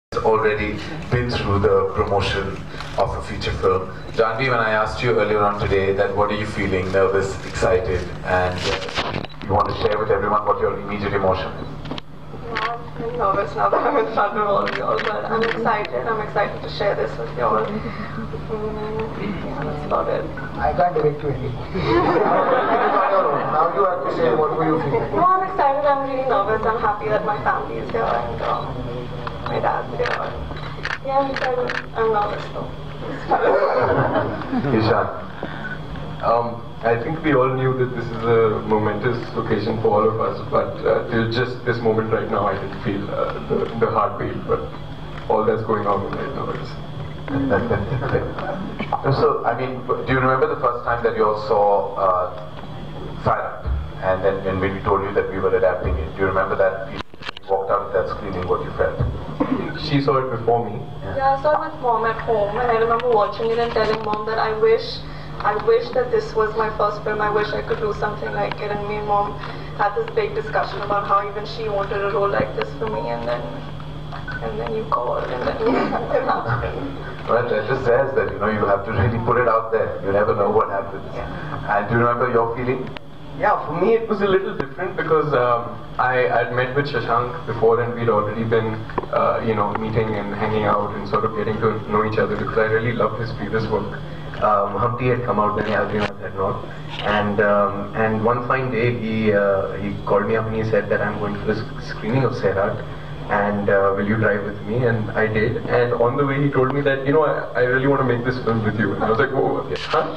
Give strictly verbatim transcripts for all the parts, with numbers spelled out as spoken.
already been through the promotion of a feature film. Janvi, when I asked you earlier on today that what are you feeling, nervous, excited, and uh, you want to share with everyone what your immediate emotion is? Yeah, I'm nervous now that I'm in front of all of y'all, but I'm excited. I'm excited to share this with y'all. Mm, yeah, that's about it. I can't direct you anymore. Now you have to say what were you feeling. No, I'm excited. I'm really nervous. I'm happy that my family is here and um, my dad's here. Yeah, I'm excited. I'm nervous though. Ishan. Um, I think we all knew that this is a momentous occasion for all of us, but uh, till just this moment right now, I didn't feel uh, the, the heartbeat, but all that's going on right now is... So, I mean, do you remember the first time that you all saw uh, Sairat? And then when we told you that we were adapting it, do you remember that you walked out of that screening, what you felt? She saw it before me. Yeah. yeah, I saw it with mom at home, and I remember watching it and telling mom that I wish I wish that this was my first film. I wish I could do something like it. And me and mom had this big discussion about how even she wanted a role like this for me. And then, and then you called, and then it happened. Well, that just says that you know you have to really put it out there. You never know what happens. Yeah. And do you remember your feeling? Yeah, for me it was a little different because um, I had met with Shashank before and we'd already been, uh, you know, meeting and hanging out and sort of getting to know each other because I really loved his previous work. Um, Humpty had come out when Alvina had not, and um, and one fine day he uh, he called me up and he said that I'm going for a screening of Sairat, and uh, will you drive with me? And I did. And on the way he told me that you know I, I really want to make this film with you. And I was like, oh, huh?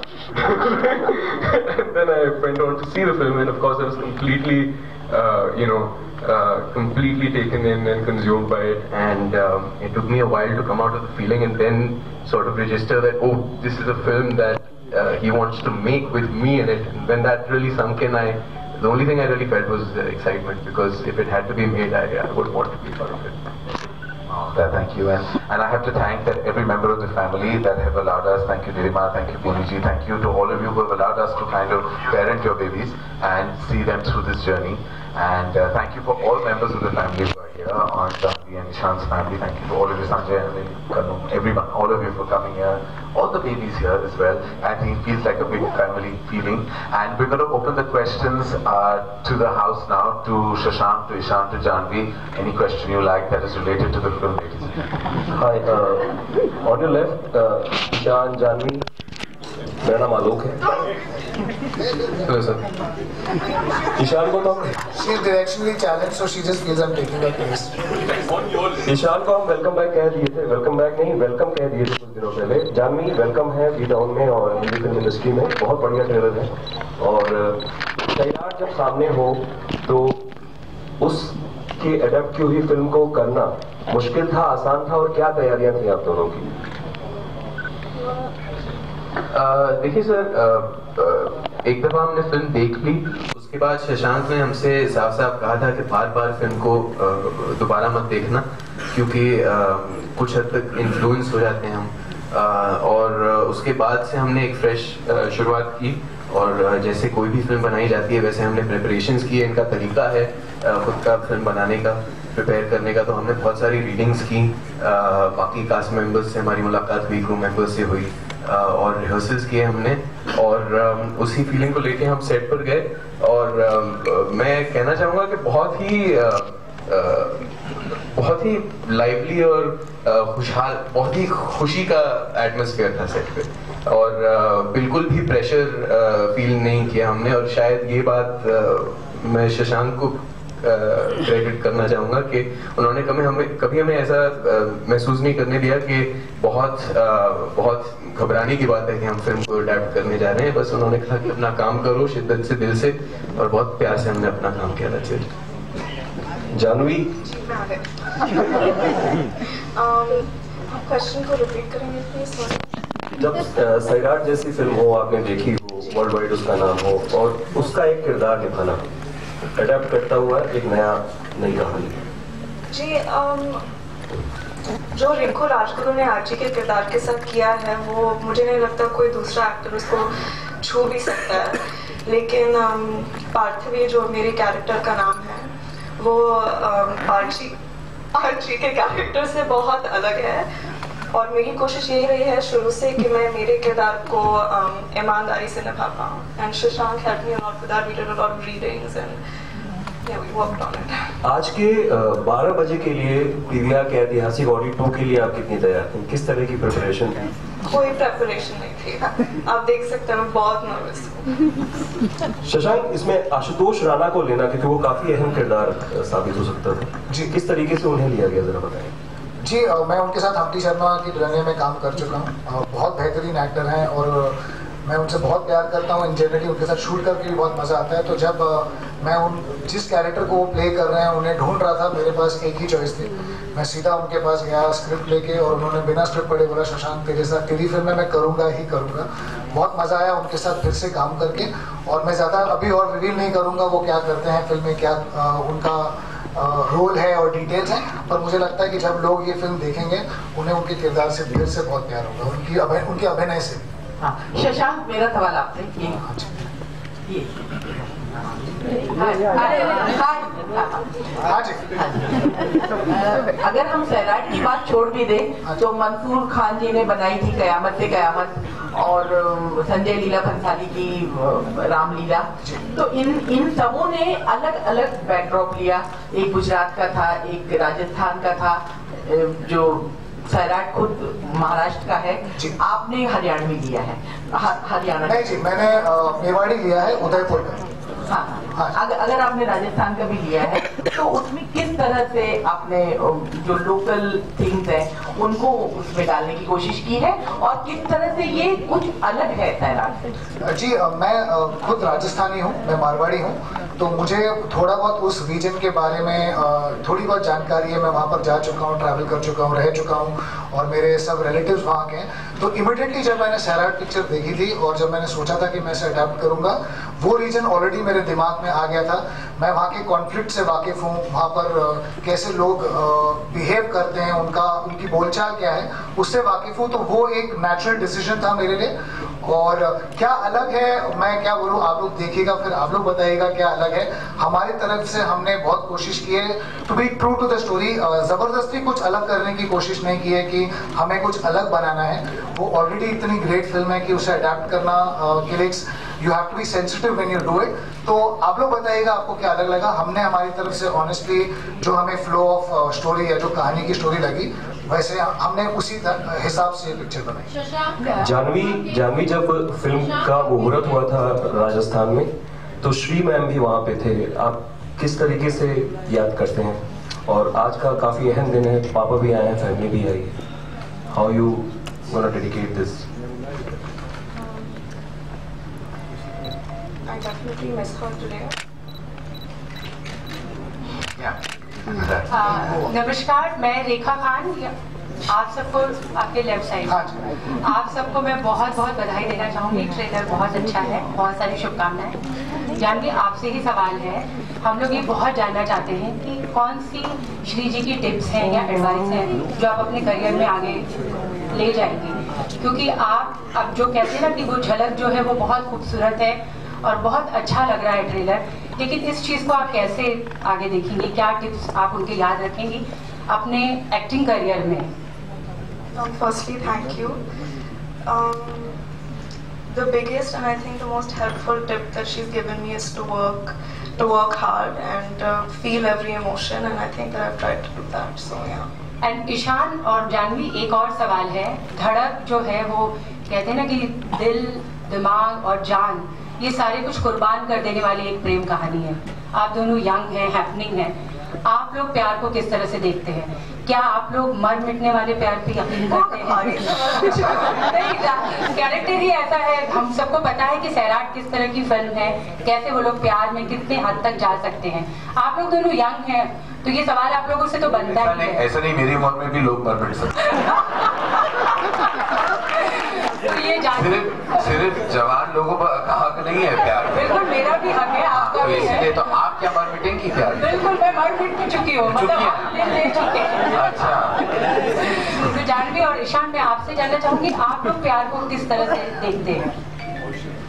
And then I went on to see the film, and of course I was completely, uh, you know. Uh, completely taken in and consumed by it, and um, it took me a while to come out of the feeling and then sort of register that oh, this is a film that uh, he wants to make with me in it. And when that really sunk in, I the only thing I really felt was uh, excitement, because if it had to be made, I, I would want to be part of it. Oh, thank you, and, and I have to thank that every member of the family that have allowed us. Thank you, Nirima, thank you, Puniji, thank you to all of you who have allowed us to kind of parent your babies and see them through this journey. And uh, thank you for all members of the family who are here, on Janvi and Ishan's family. Thank you to all of you, Sanjay and Kanu, everyone, all of you for coming here. All the babies here as well. I think it feels like a big family feeling. And we're going to open the questions uh, to the house now, to Shashank, to Ishan, to Janvi. Any question you like that is related to the film, ladies. Hi, uh, on your left, uh, Ishan, Janvi. मेरा नाम आलोक है. Hello, sir. Ishan को तो She is directionally challenged, so she just feels I'm taking her place. Ishan को हम welcome back कह दिए थे, वेलकम बैक नहीं वेलकम कह दिए थे कुछ दिनों पहले. जानवी वेलकम है बी टाउन में और हिंदी फिल्म इंडस्ट्री में. बहुत बढ़िया ट्रेलर है और सैराट जब सामने हो तो उसके एडेप्ट की हुई फिल्म को करना मुश्किल था, आसान था, और क्या तैयारियां थी आप दोनों की? देखिए सर, एक दफा हमने फिल्म देख ली, उसके बाद शशांक ने हमसे साफ साफ कहा था कि बार बार फिल्म को दोबारा मत देखना, क्योंकि कुछ हद तक इन्फ्लुएंस हो जाते हैं हम. और उसके बाद से हमने एक फ्रेश शुरुआत की, और जैसे कोई भी फिल्म बनाई जाती है वैसे हमने प्रिपरेशंस की. इनका तरीका है खुद का फिल्म बनाने का, प्रिपेयर करने का. तो हमने बहुत सारी रीडिंग्स की, बाकी कास्ट मेंबर्स से हमारी मुलाकात हुई, क्रू मेंबर्स से हुई, और रिहर्सल्स किए हमने, और उसी फीलिंग को लेके हम सेट पर गए. और मैं कहना चाहूँगा कि बहुत ही बहुत ही लाइवली और खुशहाल, बहुत ही खुशी का एटमॉस्फेयर था सेट पे, और बिल्कुल भी प्रेशर फील नहीं किया हमने. और शायद ये बात मैं शशांक को क्रेडिट करना चाहूँगा कि उन्होंने कभी हमें कभी हमें ऐसा महसूस नहीं करने दिया कि बहुत बहुत घबराने की बात है कि हम फिल्म को अडैप्ट करने जा रहे हैं. बस उन्होंने कहा कि अपना काम करो शिद्दत से, दिल से, और बहुत प्यार से हमने अपना काम किया था. जानवी, क्वेश्चन को रिपीट करेंगे प्लीज. जब सैराट जैसी फिल्म हो, आपने देखी हो, वर्ल्ड वाइड उसका नाम हो, और उसका एक किरदार निभाना, अडैप्ट करता हुआ एक नया नई कहानी जी, um, जो रिंकू राजगुरु ने आरजी के किरदार के साथ किया है वो मुझे नहीं लगता कोई दूसरा एक्टर उसको छू भी सकता है. लेकिन um, पार्थिवी जो मेरे कैरेक्टर का नाम है वो um, आरजी आर्ची के कैरेक्टर से बहुत अलग है और मेरी कोशिश यही रही है शुरू से कि मैं मेरे किरदार को um, ईमानदारी से निभा पाऊँ. And Shashank help me a lot with that. We did a lot of readings and yeah, we worked on it. आज के बारह बजे के लिए पीवीआर के ऐतिहासिक ऑडी टू के लिए आप कितनी तैयार थे? किस तरह की प्रिपरेशन थी? कोई प्रेपरेशन नहीं थी. आप देख सकते हैं मैं बहुत नर्वस हूँ. शशांक, इसमें आशुतोष राणा को लेना क्योंकि वो काफी अहम किरदार साबित हो सकता था जी, किस तरीके से उन्हें लिया गया जरा बताएं. जी मैं उनके साथ हम्टी शर्मा की दुल्हनिया में काम कर चुका हूँ. बहुत बेहतरीन एक्टर हैं और मैं उनसे बहुत प्यार करता हूँ. इन जनरली उनके साथ शूट करके भी बहुत मज़ा आता है. तो जब मैं उन जिस कैरेक्टर को वो प्ले कर रहे हैं उन्हें ढूंढ रहा था, मेरे पास एक ही चॉइस थी. मैं सीधा उनके पास गया स्क्रिप्ट लेके और उन्होंने बिना स्क्रिप्ट पढ़े बोला शशांक तेरे साथ तेरी फिल्म में मैं करूँगा ही करूँगा. बहुत मज़ा आया उनके साथ फिर से काम करके. और मैं ज़्यादा अभी और रिवील नहीं करूँगा वो क्या करते हैं फिल्म में, क्या आ, उनका रोल है और डिटेल्स हैं. पर मुझे लगता है कि जब लोग ये फिल्म देखेंगे उन्हें उनके किरदार से दिल से बहुत प्यार होगा, उनकी अभिनय उनके अभिनय से. हाँ, शशांक मेरा सवाल आपसे ये ये अगर हम सैराट की बात छोड़ भी दें तो मंसूर खान जी ने बनाई थी कयामत से कयामत और संजय लीला भंसाली की रामलीला, तो इन इन सबों ने अलग अलग बैकड्रॉप लिया. एक गुजरात का था, एक राजस्थान का था, जो सैराट खुद महाराष्ट्र का है. आपने हरियाणवी लिया है. हरियाणा नहीं जी, मैंने मेवाड़ी लिया है, उदयपुर का. हाँ, हाँ. अगर, अगर आपने राजस्थान का भी लिया है तो उसमें किस तरह से आपने जो लोकल थिंग्स हैं उनको उसमें डालने की कोशिश की है और किस तरह से ये कुछ अलग है सैराट से? जी मैं खुद राजस्थानी हूँ, मैं मारवाड़ी हूँ, तो मुझे थोड़ा बहुत उस रीजन के बारे में थोड़ी बहुत जानकारी है. मैं वहाँ पर जा चुका हूँ, ट्रैवल कर चुका हूँ, रह चुका हूँ और मेरे सब रिलेटिव्स वहाँ के हैं. तो इमिडिएटली जब मैंने सैराट पिक्चर देखी थी और जब मैंने सोचा था कि मैं इसे अडैप्ट करूँगा, वो रीजन ऑलरेडी मेरे दिमाग में आ गया था. मैं वहाँ के कॉन्फ्लिक्ट से वाकिफ हूँ, वहाँ पर कैसे लोग बिहेव करते हैं, उनका उनकी बोलचाल क्या है, उससे वाकिफ हूँ. तो वो एक नेचुरल डिसीजन था मेरे लिए. और क्या अलग है मैं क्या बोलूँ, आप लोग देखिएगा फिर आप लोग बताइएगा क्या अलग है. हमारी तरफ से हमने बहुत कोशिश की है to be true to the story. जबरदस्ती कुछ अलग करने की कोशिश नहीं की है कि हमें कुछ अलग बनाना है. वो ऑलरेडी इतनी ग्रेट फिल्म है कि उसे अडेप्ट करना के लिए you have to be sensitive when you do it. तो आप लोग बताइएगा आपको क्या अलग लगा. हमने हमारी तरफ से ऑनेस्टली जो हमें फ्लो ऑफ स्टोरी या जो कहानी की स्टोरी लगी वैसे हमने उसी हिसाब से पिक्चर बनाई. जानवी जानवी जब फिल्म का मुहूर्त हुआ था राजस्थान में तो श्री मैम भी वहाँ पे थे. आप किस तरीके से याद करते हैं? और आज का काफी अहम दिन है, पापा भी आए हैं, फैमिली भी आई है. How you gonna dedicate this? I definitely miss her today. Yeah. नमस्कार, मैं रेखा खान. आप सबको आपके लेफ्ट साइड आप सबको मैं बहुत बहुत बधाई देना चाहूँगी. ट्रेलर बहुत अच्छा है, बहुत सारी शुभकामनाएं. जानवी, आपसे ही सवाल है. हम लोग ये बहुत जानना चाहते हैं कि कौन सी श्री जी की टिप्स हैं या एडवाइस हैं जो आप अपने करियर में आगे ले जाएंगी, क्योंकि आप अब जो कहते हैं ना कि वो झलक जो है वो बहुत खूबसूरत है और बहुत अच्छा लग रहा है ट्रेलर, लेकिन इस चीज़ को आप कैसे आगे देखेंगी? क्या टिप्स आप उनके याद रखेंगी अपने एक्टिंग करियर में? Um, firstly, thank you. Um, the biggest and I think the most helpful tip that she's given me is to work, to work hard and uh, feel every emotion, and I think that I've tried to do that. So yeah. And Ishaan और जानवी, एक और सवाल है. धड़क जो है वो कहते हैं ना कि दिल, दिमाग और जान ये सारे कुछ कुर्बान कर देने वाली एक प्रेम कहानी है. आप दोनों यंग हैं, हैपनिंग हैं. आप लोग प्यार को किस तरह से देखते हैं? क्या आप लोग मर मिटने वाले प्यार पे यकीन करते हैं? कैरेक्टर ही ऐसा है. हम सबको पता है कि सैराट किस तरह की फिल्म है, कैसे वो लोग प्यार में कितने हद तक जा सकते हैं. आप लोग दोनों यंग हैं तो ये सवाल आप लोगों से तो बनता ही है. ऐसा नहीं, मेरी उम्र में भी लोग मर मिट सकते हैं. तो ये सिर्फ सिर्फ जवान लोगों का हक नहीं है प्यार. बिल्कुल, मेरा भी हक है, आपका भी है. तो आप क्या मर मिटेंगी प्यार? बिल्कुल, मैं मर मिट चुकी हूँ, मतलब आप ले ले चुके हैं. अच्छा. तो जानवी और ईशान, मैं आपसे जानना चाहूंगी, आप लोग प्यार को किस तरह से देखते हैं?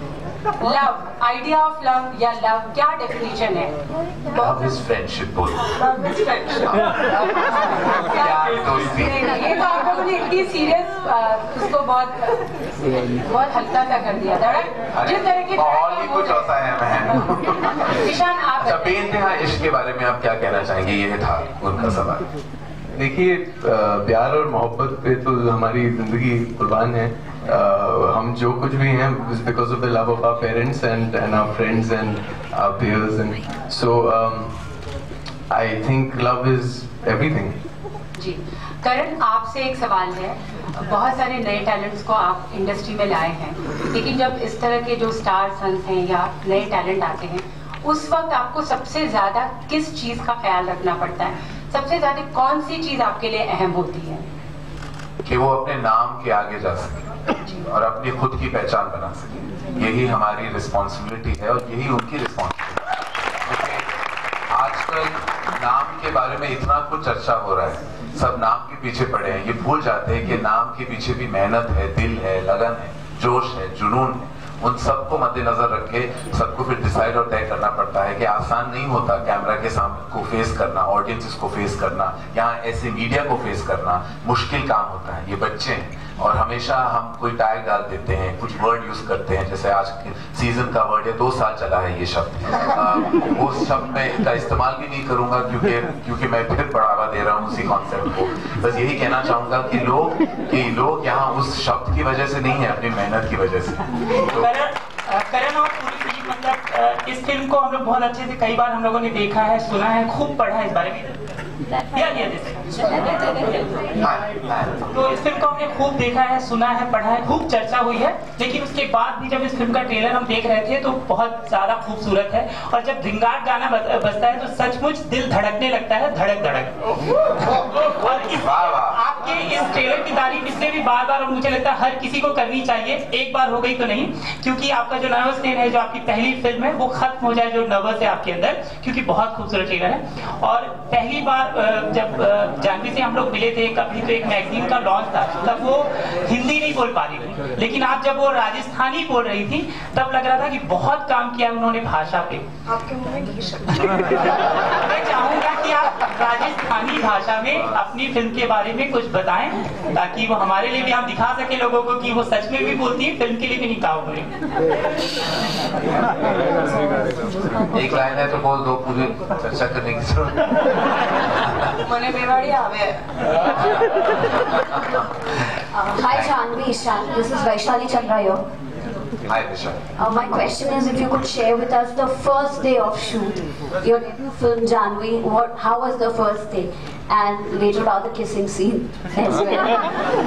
लव, आइडिया ऑफ लव या लव क्या डेफिनेशन है? लव इज फ्रेंडशिप बोलो। Love is friendship. प्यार दोस्ती। ये तो आप लोगों ने इतनी सीरियस उसको बहुत बहुत हल्का सा कर दिया। धड़क जिस तरह की माहौल ही कुछ होता है मैं। ईशान आप अच्छा, बेइंतहा इश्क के बारे में आप क्या कहना चाहेंगे? ये था उनका सवाल। देखिए, प्यार और मोहब्बत पे तो हमारी जिंदगी कुर्बान है। Uh, हम जो कुछ भी हैं because of the love of our parents and and our friends and our peers and so I think love is everything. जी करण, आपसे एक सवाल है। बहुत सारे नए टैलेंट्स को आप इंडस्ट्री में लाए हैं, लेकिन जब इस तरह के जो स्टार सन्स हैं या नए टैलेंट आते हैं, उस वक्त आपको सबसे ज्यादा किस चीज का ख्याल रखना पड़ता है? सबसे ज्यादा कौन सी चीज आपके लिए अहम होती है? कि वो अपने नाम के आगे जा सके और अपनी खुद की पहचान बना सके। यही हमारी रिस्पॉन्सिबिलिटी है और यही उनकी रिस्पॉन्सिबिलिटी है। आजकल नाम के बारे में इतना कुछ चर्चा हो रहा है, सब नाम के पीछे पड़े हैं, ये भूल जाते हैं कि नाम के पीछे भी मेहनत है, दिल है, लगन है, जोश है, जुनून है। उन सबको मद्देनजर रख के सबको फिर डिसाइड और तय करना पड़ता है कि आसान नहीं होता कैमरा के सामने को फेस करना, ऑडियंसेस को फेस करना, यहाँ ऐसे मीडिया को फेस करना मुश्किल काम होता है। ये बच्चे हैं और हमेशा हम कोई टैग डाल देते हैं, कुछ वर्ड यूज करते हैं, जैसे आज सीजन का वर्ड है, दो साल चला है ये शब्द, आ, वो शब्द मैं का इस्तेमाल भी नहीं करूंगा क्योंकि क्योंकि मैं फिर बढ़ावा दे रहा हूँ उसी कॉन्सेप्ट को। बस यही कहना चाहूंगा कि लोग कि लोग यहाँ उस शब्द की वजह से नहीं है, अपनी मेहनत की वजह से। तो करण और पूरी फिल्म, मतलब इस फिल्म को हम लोग बहुत अच्छे से कई बार हम लोगों ने देखा है, सुना है, खूब पढ़ा है इस बारे में। या ये तो इस फिल्म को हमने खूब देखा है, सुना है, पढ़ा है, खूब चर्चा हुई है, लेकिन उसके बाद भी जब इस फिल्म का ट्रेलर हम देख रहे थे तो बहुत ज्यादा खूबसूरत है। और जब धिंगाट गाना बजता है तो सचमुच दिल धड़कने लगता है, धड़क धड़क। और इस आपके इस ट्रेलर की तारीफ इसलिए भी बार बार और मुझे लगता है हर किसी को करनी चाहिए, एक बार हो गई तो नहीं, क्योंकि आपका जो नर्वसनेस है, जो आपकी पहली फिल्म है, वो खत्म हो जाए जो नर्वस है आपके अंदर, क्योंकि बहुत खूबसूरत ट्रेलर है। और पहली बार जब जानवी से हम लोग मिले थे, कभी तो एक मैगजीन का लॉन्च था, तब वो हिंदी नहीं बोल पा रही थी, लेकिन आप जब वो राजस्थानी बोल रही थी तब लग रहा था कि बहुत काम किया उन्होंने भाषा पे। आपके मुंह में घी शब्द। मैं चाहूंगा कि आप राजस्थानी भाषा में अपनी फिल्म के बारे में कुछ बताएं, ताकि वो हमारे लिए भी हम दिखा सके लोगों को कि वो सच में भी बोलती है, फिल्म के लिए भी नहीं काम करें। एक लाइन है तो बोल दो, पूरी चर्चा करने की जरूरत। मैंने बेवाड़ी आवे। Hi Janvi, Ishan. This is Vaishali Chandra here. Hi Vishal. Uh, my question is, if you could share with us the first day of shoot, your debut film Janvi. What? How was the first day? And later about the kissing scene as well.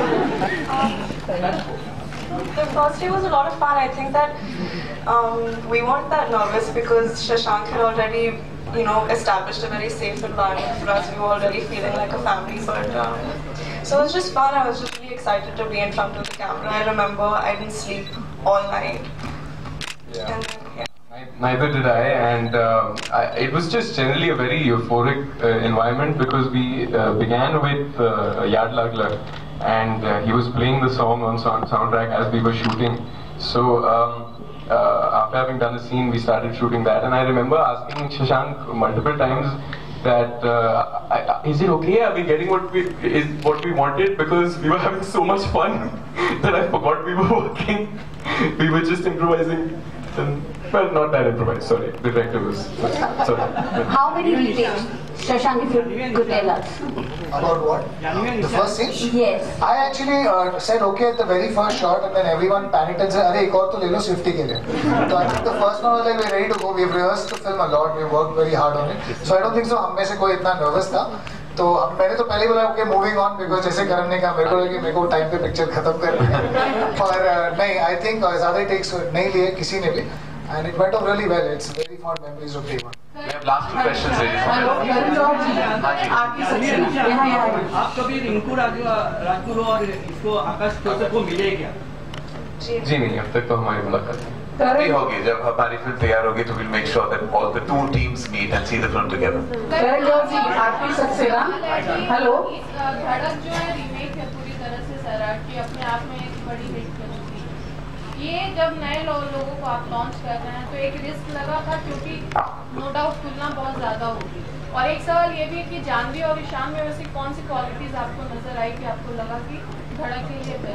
The first day was a lot of fun. I think that um, we weren't that nervous because Shashank had already, you know, established a very safe environment for us. We were already feeling like a family, but um, so it was just fun. I was just really excited to be in front of the camera. I remember I didn't sleep all night. Yeah. And then, yeah. Neither did I, and uh, I, it was just generally a very euphoric uh, environment because we uh, began with uh, Yad Lag Lag, and uh, he was playing the song on sound soundtrack as we were shooting. So um, uh, after having done the scene, we started shooting that, and I remember asking Shashank multiple times that uh, I, I, is it okay? Are we getting what we is what we wanted? Because we were having so much fun that I forgot we were working. We were just improvising. And, well, not that improvised, sorry. The director was, sorry. How many retakes, Shashank, if you could tell us? About what? The first scene? Yes. I actually uh, said okay at the very first shot, and then everyone panicked and said, "Arey, ek aur to le lo Swifty ke liye." So I think the first one was like, we're ready to go. We've rehearsed the film a lot. We've worked very hard on it. So I don't think so. हम में से कोई इतना nervous था. तो मैंने तो पहले बोला ओके मूविंग ऑन, बिकॉज जैसे करण ने कहा मेरे को लगे मेरे को टाइम पे पिक्चर खत्म करनी है, और नहीं आई थिंक ज़्यादा टेक्स नहीं लिए किसी ने भी, and it went off really well. It's very fond memories of day one. We have last two questions ready for you. आप कभी रिंकू राजगुरु और इसको आकाश जोसेफ को मिले क्या? जी नहीं, अब तक तो हमारी मुलाकात नहीं नहीं होगी. जब हमारी फिल्म तैयार होगी तो we'll make sure that all the two teams meet and see the film together. आपकी सक्सेना हेलो. धड़क जो है रीमेक है पूरी तरह से सराठ की, अपने आप में एक बड़ी हिट कर चुकी है. ये जब नए लो, लोगों को आप लॉन्च कर रहे हैं तो एक रिस्क लगा था क्योंकि नो डाउट तुलना बहुत ज़्यादा होगी। और एक सवाल ये भी है कि जानवी और ईशान में वैसे कौन सी क्वालिटीज आपको नजर आई कि आपको लगा कि धड़क के लिए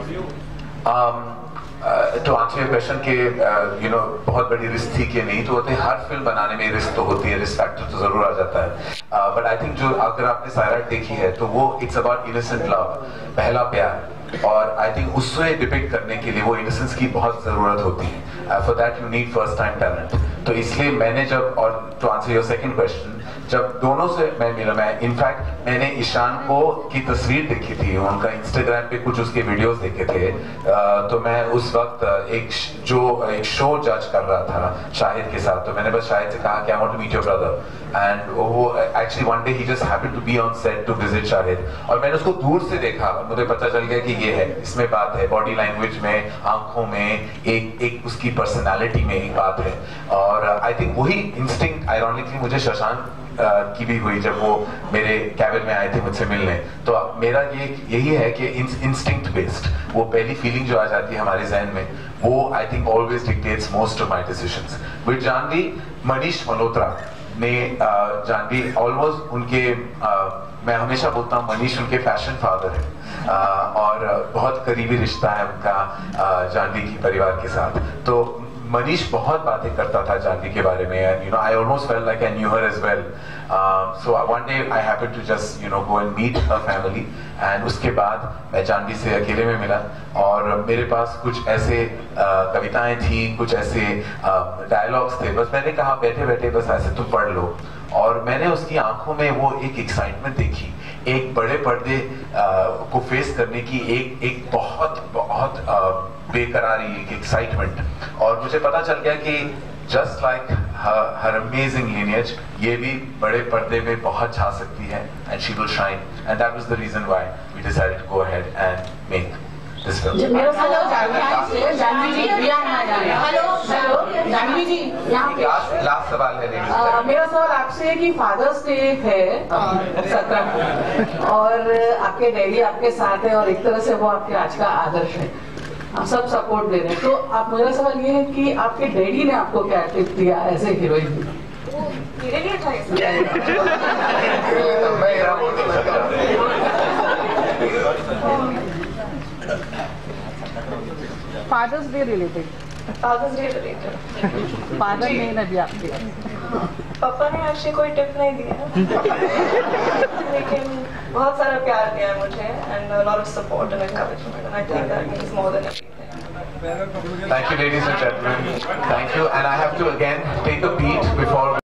best? To answer your question कि यू नो बहुत बड़ी रिस्क थी कि नहीं, तो होते हर फिल्म बनाने में रिस्क तो होती है, रिस्क फैक्टर तो जरूर आ जाता है। बट आई थिंक जो अगर आपने सायरा देखी है तो वो इट्स अबाउट इनोसेंट लव, पहला प्यार, और आई थिंक उससे डिपिक्ट करने के लिए वो इनोसेंस की बहुत जरूरत होती है। For that you need first time talent. तो इसलिए मैंने जब, और to answer your second question, जब दोनों से मैं मिला, मैं इनफैक्ट मैंने ईशान को की तस्वीर देखी थी, उनका इंस्टाग्राम पे कुछ उसके वीडियोस देखे थे, तो मैं उस वक्त एक जो एक शो जज कर रहा था शाहिद के साथ, तो मैंने बस शाहिद से कहा कि I want to meet your brother, and वो एक्चुअली वन डे ही just happened to be on set to visit Shahid, और मैंने उसको दूर से देखा, मुझे पता चल गया कि ये है, इसमें बात है, बॉडी लैंग्वेज में, आंखों में, एक एक उसकी पर्सनालिटी में एक बात है। और आई थिंक वही इंस्टिंक्ट आयरॉनिकली मुझे शशांक Uh, की भी हुई जब वो मेरे कैबिन में आए थे मुझसे मिलने। तो मेरा ये यही है कि इंस्टिंक्ट बेस्ड वो पहली फीलिंग जो आ जाती है हमारे जहन में, वो I think always dictates most of my decisions. With Janhvi, Manish Malhotra ने uh, जानवी ऑलमोस्ट उनके uh, मैं हमेशा बोलता हूँ मनीष उनके फैशन फादर है, uh, और बहुत करीबी रिश्ता है उनका uh, जानवी की परिवार के साथ। तो मनीष बहुत बातें करता था जानवी के बारे में, and you know I almost felt like I knew her as well. Uh, so one day I happened to just you know go and meet her family, and उसके बाद मैं जानवी से अकेले में मिला, और मेरे पास कुछ ऐसे uh, कविताएं थी, कुछ ऐसे डायलॉग्स uh, थे, बस मैंने कहा बैठे बैठे बस ऐसे तुम पढ़ लो, और मैंने उसकी आंखों में वो एक एक्साइटमेंट देखी, एक बड़े पर्दे uh, को फेस करने की एक एक बहुत बहुत uh, बेकरारी एक एक्साइटमेंट, और मुझे पता चल गया कि जस्ट लाइक हर अमेजिंग लीनियज, ये भी बड़े पर्दे में बहुत छा सकती है, and she will shine, and that was the reason why we decided to go ahead and make this film. Hello Janhvi ji, hello hello Janhvi ji, यहाँ पे लास्ट सवाल है। मेरा सवाल आपसे है कि फादर्स डे है सत्रह, और आपके डैडी आपके साथ है, और एक तरह से वो आपके आज का आदर्श है, आप सब सपोर्ट दे रहे हैं। तो आप, मेरा सवाल ये है कि आपके डैडी ने आपको क्या टिप दिया एज ए हीरोइन? मेरे लिए था Father's Day related Father's Day related father ने ना दिया आपके? पापा ने एक्चुअली कोई टिप नहीं दिया, लेकिन बहुत सारा प्यार दिया है मुझे, and a lot of support and encouragement, and I think that means more than everything. Thank you, ladies and gentlemen. Thank you, and I have to again take a beat before